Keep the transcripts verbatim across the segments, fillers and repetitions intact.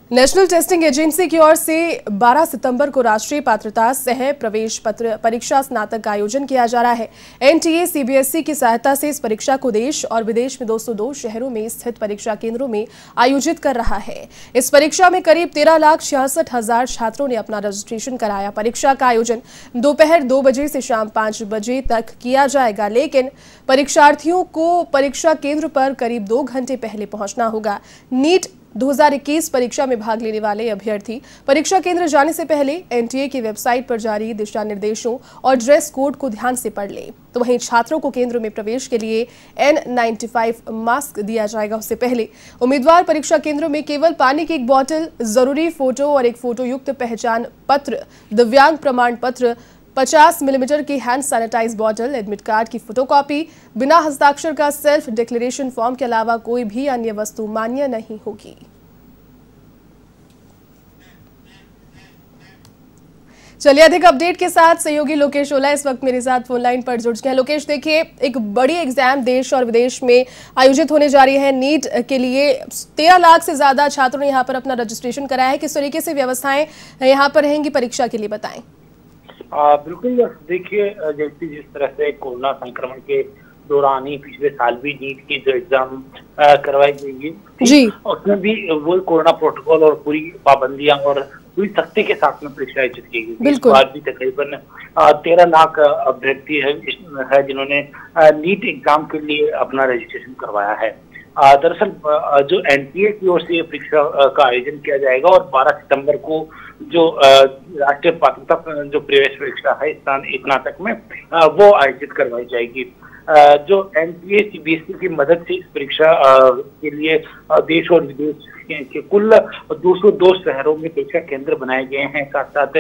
National testing agency की ओर से बारह सितंबर को राष्ट्रीय पात्रता सह प्रवेश पत्र परीक्षा स्नातक का आयोजन किया जा रहा है। एनटीए सीबीएसई की सहायता से इस परीक्षा को देश और विदेश में दो सौ दो शहरों में स्थित परीक्षा केंद्रों में आयोजित कर रहा है। इस परीक्षा में करीब तेरह लाख छियासठ हजार छात्रों ने अपना रजिस्ट्रेशन कराया। परीक्षा का आयोजन दोपहर दो बजे से शाम पांच बजे तक किया जाएगा, लेकिन परीक्षार्थियों को परीक्षा केंद्र पर करीब दो घंटे पहले पहुंचना होगा। नीट दो हज़ार इक्कीस परीक्षा में भाग लेने वाले अभ्यर्थी परीक्षा केंद्र जाने से पहले एनटीए की वेबसाइट पर जारी दिशा निर्देशों और ड्रेस कोड को ध्यान से पढ़ लें। तो वहीं छात्रों को केंद्र में प्रवेश के लिए एन नाइन्टी फाइव मास्क दिया जाएगा। उससे पहले उम्मीदवार परीक्षा केंद्रों में केवल पानी की एक बोतल, जरूरी फोटो और एक फोटो युक्त पहचान पत्र, दिव्यांग प्रमाण पत्र, पचास मिलीमीटर की hand sanitise bottle, admit card की फोटोकॉपी, बिना हस्ताक्षर का सेल्फ डिक्लेरेशन फॉर्म के अलावा कोई भी अन्य वस्तु मान्य नहीं होगी। चलिए अधिक अपडेट के साथ सहयोगी लोकेश ओला इस वक्त मेरे साथ फोन लाइन पर जुड़ गए हैं। लोकेश, देखिए, एक बड़ी एग्जाम देश और विदेश में आयोजित होने जा रही है। नीट के लिए तेरह लाख से ज्यादा छात्रों ने यहाँ पर अपना रजिस्ट्रेशन कराया है। किस तरीके से व्यवस्थाएं यहाँ पर रहेंगी परीक्षा के लिए, बताएं। आ, बिल्कुल, देखिए, जैसे जिस तरह से कोरोना संक्रमण के दौरान ही पिछले साल भी नीट की जो एग्जाम करवाई गई थी, उसमें भी वो कोरोना प्रोटोकॉल और पूरी पाबंदियां और पूरी सख्ती के साथ में परीक्षा आयोजित की गई। इस बार भी तकरीबन तेरह लाख अभ्यर्थी है, है जिन्होंने नीट एग्जाम के लिए अपना रजिस्ट्रेशन करवाया है। दरअसल जो एनटीए की ओर से परीक्षा का आयोजन किया जाएगा और बारह सितंबर को जो राष्ट्रीय पात्रता जो प्रवेश परीक्षा है स्नातक में वो आयोजित करवाई जाएगी। जो एनटीए सीबीएसई की मदद से इस परीक्षा के लिए देश और विदेश के कुल दो सौ दो शहरों में परीक्षा केंद्र बनाए गए हैं। साथ साथ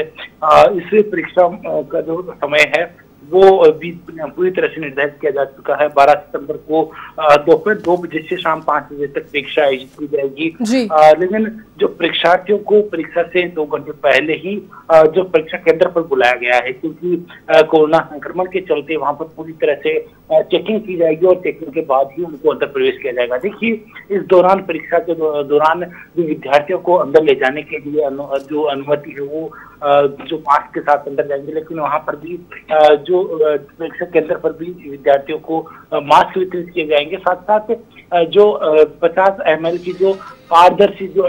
इस परीक्षा का जो समय है वो भी पूरी तरह से निर्धारित किया जा चुका है। बारह सितंबर को दोपहर दो बजे से शाम पांच बजे तक परीक्षा आयोजित की जाएगी। लेकिन जो परीक्षार्थियों को परीक्षा से दो घंटे पहले ही जो परीक्षा केंद्र पर बुलाया गया है, क्योंकि कोरोना संक्रमण के चलते वहां पर पूरी तरह से चेकिंग की जाएगी और चेकिंग के बाद ही उनको अंदर प्रवेश किया जाएगा। देखिए, इस दौरान परीक्षा के दौरान जो विद्यार्थियों को अंदर ले जाने के लिए अनु, जो अनुमति है वो जो मास्क के साथ अंदर जाएंगे, लेकिन वहां पर भी जो परीक्षा केंद्र पर भी विद्यार्थियों को मास्क वितरित किए जाएंगे। साथ साथ जो पचास एम एल की जो पारदर्शी जो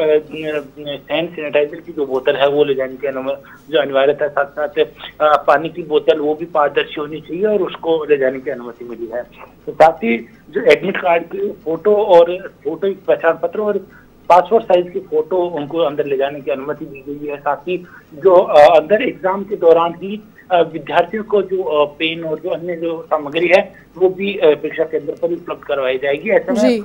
हैंड सैनिटाइजर की जो बोतल है वो ले जाने की जो अनिवार्यता, साथ साथ पानी की बोतल वो भी पारदर्शी होनी चाहिए और उसको ले जाने की अनुमति मिली है। तो साथ ही जो एडमिट कार्ड की फोटो और फोटो पहचान पत्र और पासपोर्ट साइज की फोटो उनको अंदर ले जाने की अनुमति दी गई है। साथ ही जो अंदर एग्जाम के दौरान ही विद्यार्थियों को जो पेन और जो अन्य जो सामग्री है वो भी परीक्षा केंद्र पर उपलब्ध करवाई जाएगी। ऐसे में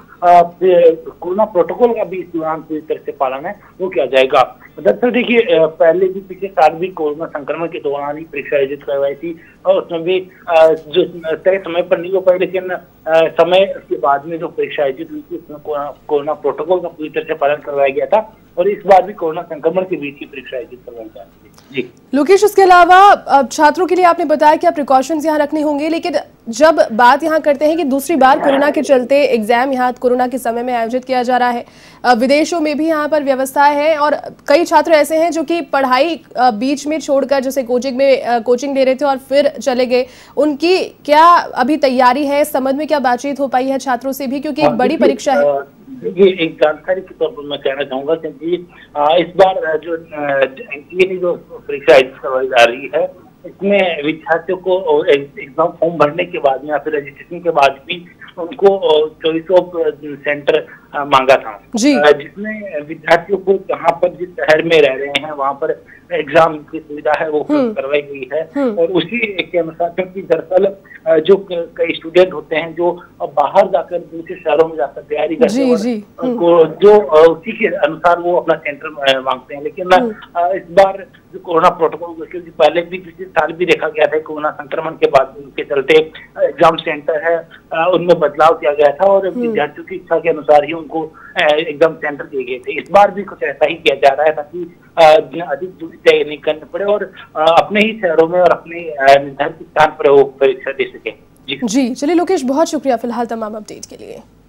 कोरोना प्रोटोकॉल का भी इस दौरान पूरी तरह से पालन है वो किया जाएगा। दरअसल देखिए, पहले भी पिछले साल भी कोरोना संक्रमण के दौरान ही परीक्षा आयोजित करवाई थी और उसमें भी जो तय समय पर नहीं हो पाई, लेकिन समय के बाद में जो परीक्षा आयोजित हुई थी उसमें कोरोना प्रोटोकॉल का पूरी तरह से पालन करवाया गया था और इस बार भी कोरोना संक्रमण के बीच ही परीक्षा आयोजित करवाई जा रही है। जी लोकेश, इसके अलावा छात्रों के लिए आपने बताया कि प्रिकॉशंस यहाँ रखने होंगे, लेकिन जब बात यहाँ करते हैं कि दूसरी बार कोरोना के चलते एग्जाम यहाँ कोरोना के समय में आयोजित किया जा रहा है, विदेशों में भी यहाँ पर व्यवस्था है और कई छात्र ऐसे हैं जो कि पढ़ाई बीच में छोड़कर जैसे कोचिंग में कोचिंग ले रहे थे और फिर चले गए, उनकी क्या अभी तैयारी है? समझ में क्या बातचीत हो पाई है छात्रों से भी, क्योंकि एक बड़ी परीक्षा है? ये एक जानकारी के तौर पर मैं कहना चाहूंगा, क्योंकि इस बार जो एनटीए की जो परीक्षा आयोजित करवाई जा रही है इसमें विद्यार्थियों को एग्जाम फॉर्म भरने के बाद या फिर रजिस्ट्रेशन के बाद भी उनको चॉइस ऑफ सेंटर मांगा था, जिसमें विद्यार्थियों को जहाँ पर जिस शहर में रह रहे हैं वहाँ पर एग्जाम की सुविधा है वो करवाई गई है। और उसी के अनुसार, क्योंकि दरअसल जो कई स्टूडेंट होते हैं जो बाहर जाकर दूसरे शहरों में जाकर तैयारी करते हैं उनको जो उसी के अनुसार वो अपना सेंटर मांगते हैं। लेकिन इस बार जो कोरोना प्रोटोकॉल, क्योंकि पहले भी पिछले साल भी देखा गया था कोरोना संक्रमण के बाद के चलते एग्जाम सेंटर है उनमें बदलाव किया गया था और विद्यार्थियों की इच्छा के अनुसार ही उनको एग्जाम सेंटर दिए गए थे। इस बार भी कुछ ऐसा ही किया जा रहा है ताकि अधिक दूरी तय नहीं करनी पड़े और अपने ही शहरों में और अपने निर्धारित स्थान पर वो परीक्षा दे सके। जी, चलिए लोकेश, बहुत शुक्रिया फिलहाल तमाम अपडेट के लिए।